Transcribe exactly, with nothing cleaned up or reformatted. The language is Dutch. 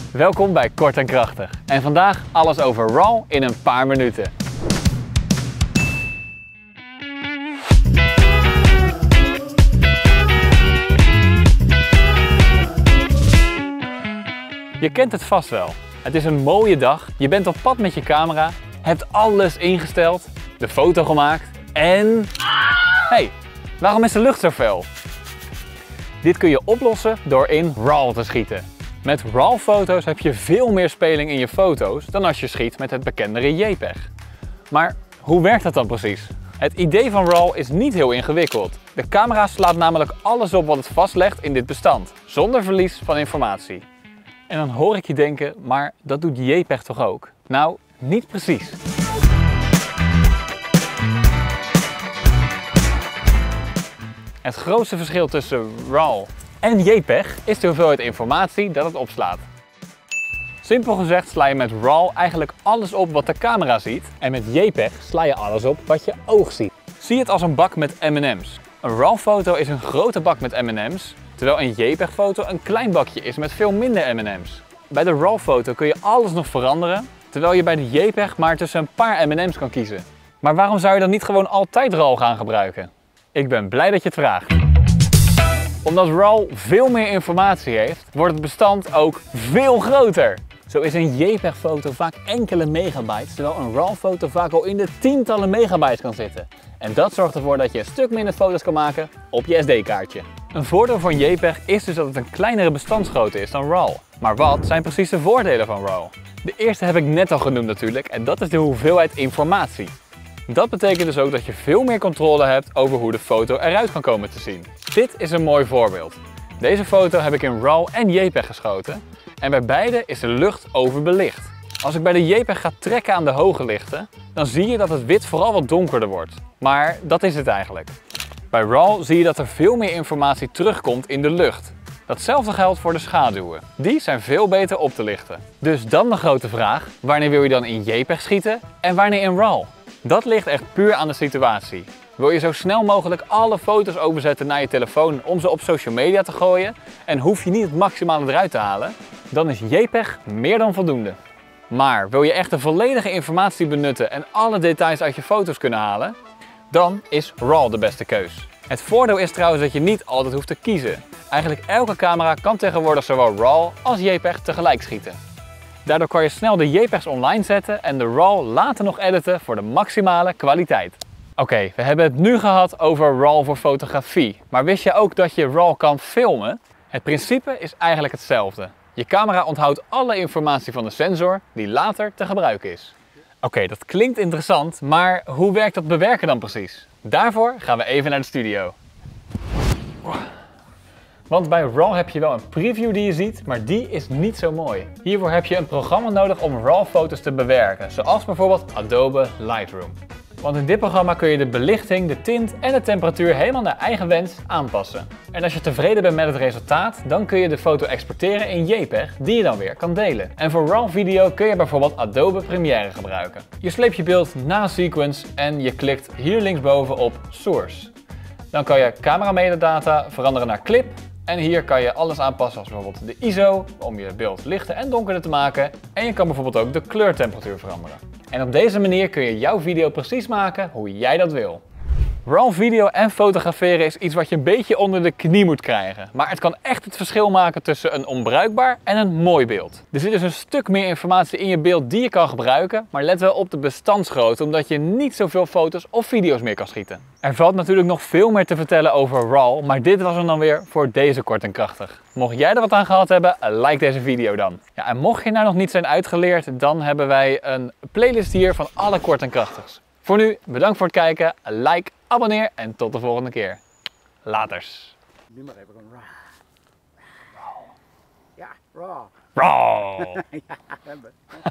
Welkom bij Kort en Krachtig. En vandaag alles over RAW in een paar minuten. Je kent het vast wel. Het is een mooie dag, je bent op pad met je camera, hebt alles ingesteld, de foto gemaakt en... Hey, waarom is de lucht zo fel? Dit kun je oplossen door in RAW te schieten. Met RAW-foto's heb je veel meer speling in je foto's dan als je schiet met het bekendere JPEG. Maar hoe werkt dat dan precies? Het idee van RAW is niet heel ingewikkeld. De camera slaat namelijk alles op wat het vastlegt in dit bestand, zonder verlies van informatie. En dan hoor ik je denken, maar dat doet JPEG toch ook? Nou, niet precies. Het grootste verschil tussen RAW en JPEG is de hoeveelheid informatie dat het opslaat. Simpel gezegd sla je met RAW eigenlijk alles op wat de camera ziet en met JPEG sla je alles op wat je oog ziet. Zie het als een bak met M en M's. Een RAW-foto is een grote bak met M en M's, terwijl een JPEG-foto een klein bakje is met veel minder M en M's. Bij de RAW-foto kun je alles nog veranderen, terwijl je bij de JPEG maar tussen een paar M en M's kan kiezen. Maar waarom zou je dan niet gewoon altijd RAW gaan gebruiken? Ik ben blij dat je het vraagt. Omdat RAW veel meer informatie heeft, wordt het bestand ook veel groter. Zo is een JPEG-foto vaak enkele megabytes, terwijl een RAW-foto vaak al in de tientallen megabytes kan zitten. En dat zorgt ervoor dat je een stuk minder foto's kan maken op je S D-kaartje. Een voordeel van JPEG is dus dat het een kleinere bestandsgrootte is dan RAW. Maar wat zijn precies de voordelen van RAW? De eerste heb ik net al genoemd natuurlijk, en dat is de hoeveelheid informatie. Dat betekent dus ook dat je veel meer controle hebt over hoe de foto eruit kan komen te zien. Dit is een mooi voorbeeld. Deze foto heb ik in RAW en JPEG geschoten en bij beide is de lucht overbelicht. Als ik bij de JPEG ga trekken aan de hoge lichten, dan zie je dat het wit vooral wat donkerder wordt. Maar dat is het eigenlijk. Bij RAW zie je dat er veel meer informatie terugkomt in de lucht. Datzelfde geldt voor de schaduwen. Die zijn veel beter op te lichten. Dus dan de grote vraag, wanneer wil je dan in JPEG schieten en wanneer in RAW? Dat ligt echt puur aan de situatie. Wil je zo snel mogelijk alle foto's overzetten naar je telefoon om ze op social media te gooien en hoef je niet het maximale eruit te halen, dan is JPEG meer dan voldoende. Maar wil je echt de volledige informatie benutten en alle details uit je foto's kunnen halen, dan is RAW de beste keus. Het voordeel is trouwens dat je niet altijd hoeft te kiezen. Eigenlijk elke camera kan tegenwoordig zowel RAW als JPEG tegelijk schieten. Daardoor kan je snel de JPEG's online zetten en de RAW later nog editen voor de maximale kwaliteit. Oké, okay, we hebben het nu gehad over RAW voor fotografie. Maar wist je ook dat je RAW kan filmen? Het principe is eigenlijk hetzelfde. Je camera onthoudt alle informatie van de sensor die later te gebruiken is. Oké, okay, dat klinkt interessant, maar hoe werkt dat bewerken dan precies? Daarvoor gaan we even naar de studio. Want bij RAW heb je wel een preview die je ziet, maar die is niet zo mooi. Hiervoor heb je een programma nodig om RAW-foto's te bewerken, zoals bijvoorbeeld Adobe Lightroom. Want in dit programma kun je de belichting, de tint en de temperatuur helemaal naar eigen wens aanpassen. En als je tevreden bent met het resultaat, dan kun je de foto exporteren in JPEG, die je dan weer kan delen. En voor RAW video kun je bijvoorbeeld Adobe Premiere gebruiken. Je sleept je beeld na sequence en je klikt hier linksboven op Source. Dan kan je camera metadata veranderen naar clip. En hier kan je alles aanpassen, als bijvoorbeeld de I S O, om je beeld lichter en donkerder te maken. En je kan bijvoorbeeld ook de kleurtemperatuur veranderen. En op deze manier kun je jouw video precies maken hoe jij dat wil. RAW video en fotograferen is iets wat je een beetje onder de knie moet krijgen. Maar het kan echt het verschil maken tussen een onbruikbaar en een mooi beeld. Er zit dus een stuk meer informatie in je beeld die je kan gebruiken. Maar let wel op de bestandsgrootte, omdat je niet zoveel foto's of video's meer kan schieten. Er valt natuurlijk nog veel meer te vertellen over RAW, maar dit was hem dan weer voor deze Kort en Krachtig. Mocht jij er wat aan gehad hebben, like deze video dan. Ja, en mocht je nou nog niet zijn uitgeleerd, dan hebben wij een playlist hier van alle Kort en Krachtigs. Voor nu, bedankt voor het kijken, like, abonneer en tot de volgende keer. Laters. Nu maar even gewoon raw. Ja, raw. RAW. Ja, hebben.